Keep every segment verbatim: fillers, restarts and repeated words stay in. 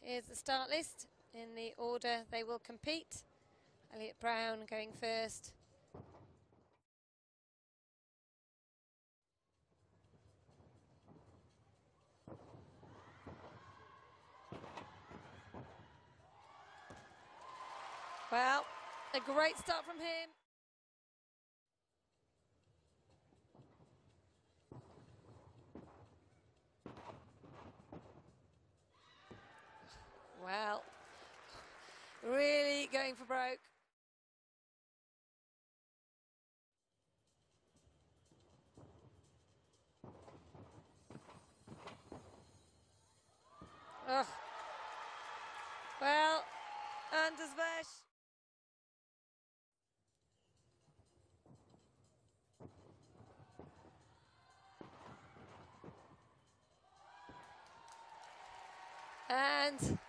Here's the start list in the order they will compete. Elliot Brown going first. Well, a great start from him. Well, really going for broke. Oh. Well, Anders Vesh. And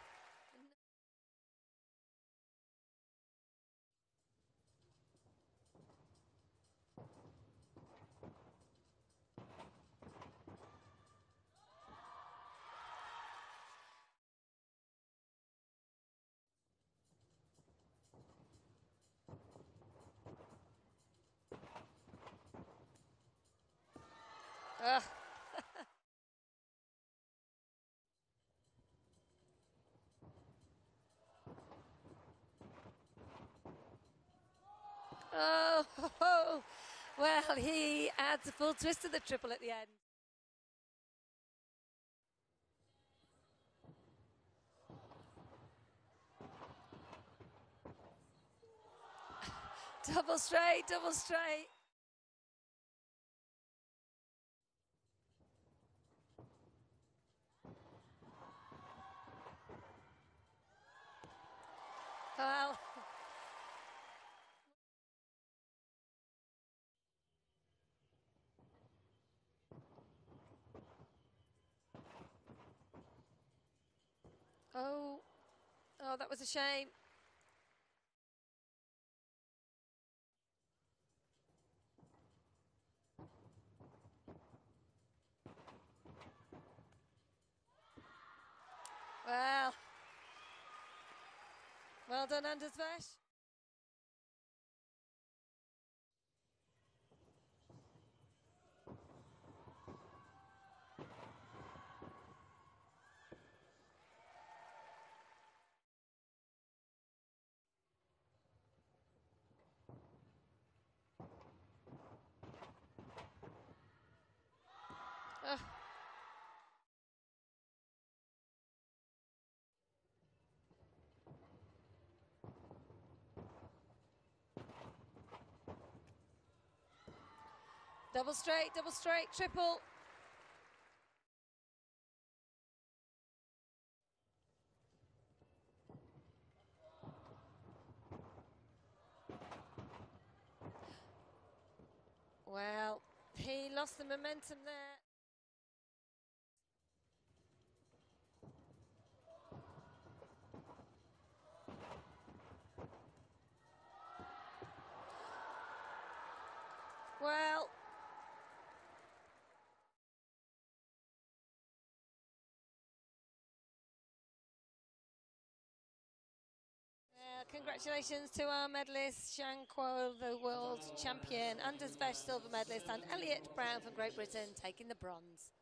uh. Oh, ho, ho. Well, he adds a full twist to the triple at the end. Double straight, double straight. Well, oh, oh, that was a shame. Well, well done, Anders Vesh. Oh. Double straight, double straight, triple. Well, he lost the momentum there. Well, uh, congratulations to our medalists, Shankwell, the world champion, Anders Vesh, silver medalist, and Elliot Brown from Great Britain taking the bronze.